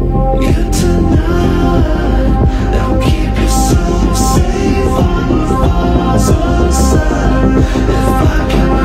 you tonight. They'll keep you so safe on the falls of the sun. If I can